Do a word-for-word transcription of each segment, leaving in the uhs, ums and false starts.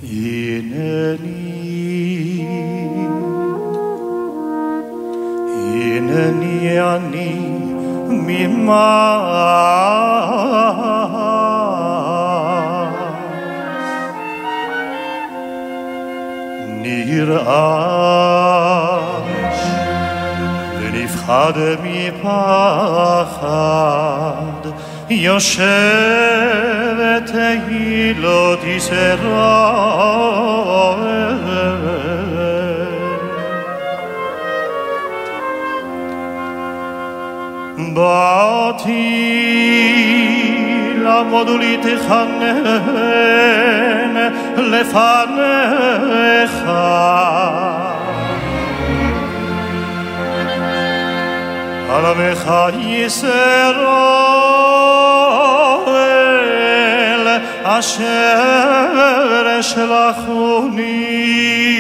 הנני, הנני אני ממעש נרעש ונפחד מפחד יושבת היא לא תשרוד באתי לעמוד ולהתחנן לפניך על עמך ישראל אשר שלחוני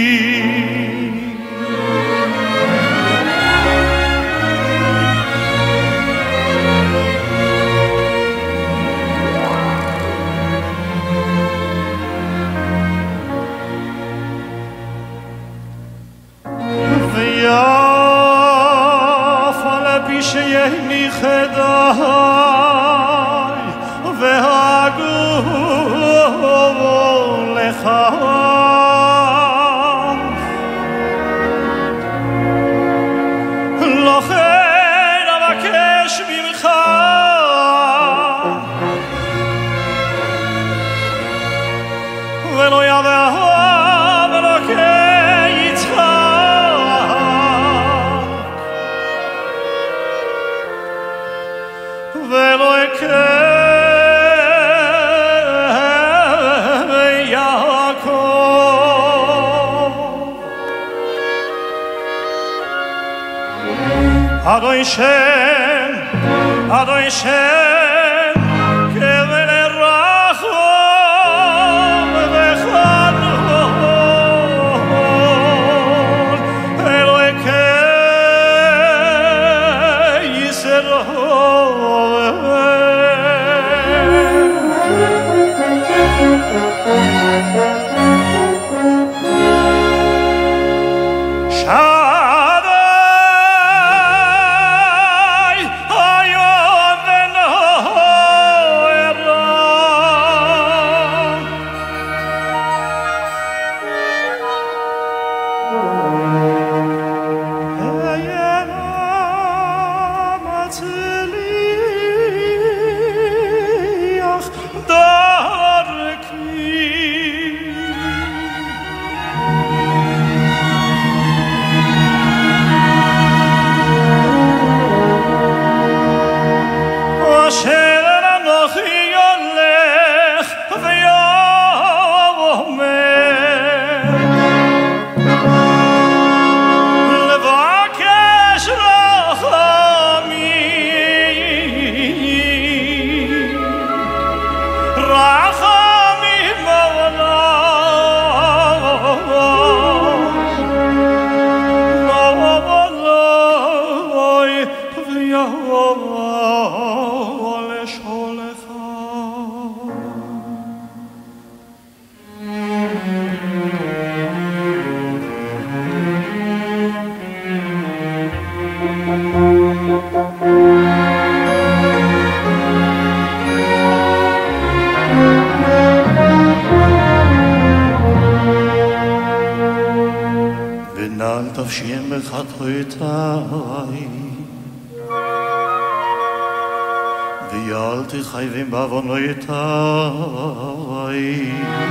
שיהני חדאי והגור לך לכן אבקש ממך ולא יבוא אלוקי יצחק ולא יקב יעקב אדוני שם אדוני שם כבן רחום וחנון אלוקי ישראל ונעל תפשיים בחטאותיי ואל תחייבים בעוונותיי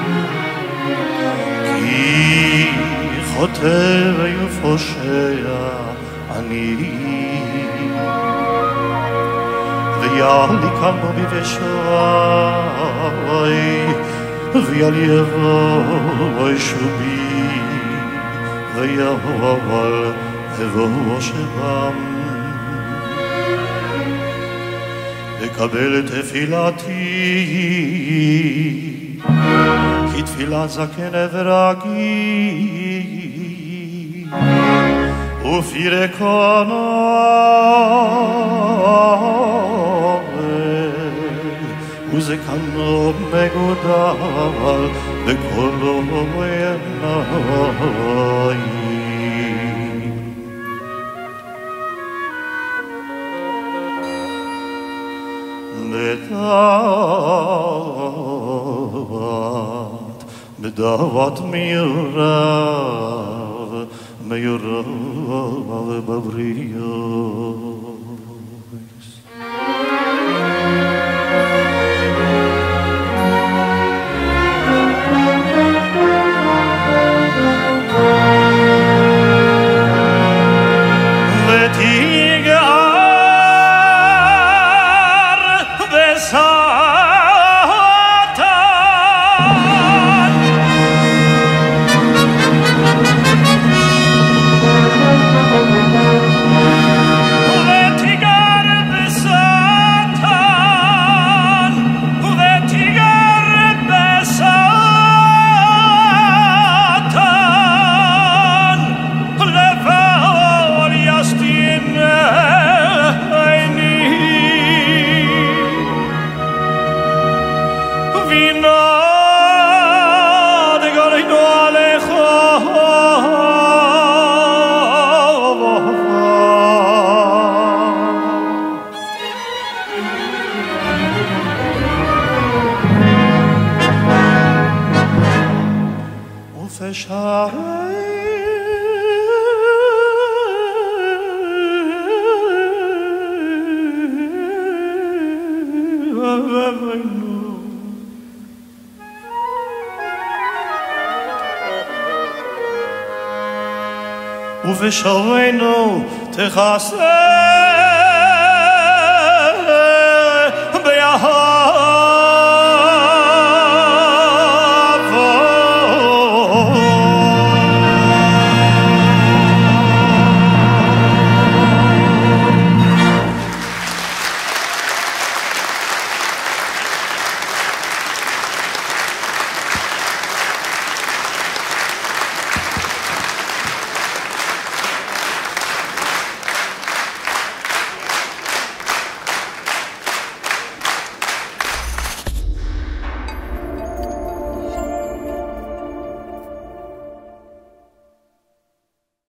כי חוטא ופושע אני ויעל יקמו בי ושועי ויעל יבוא שובי ויעל אבוא שבם וקבל את תפילתי כי תפילת זקן ורגיל ופי קונו וזקנו מגודל בכל עיניי. בדעת, בדעת מירב, מירב בבריות. ובשערינו תכסה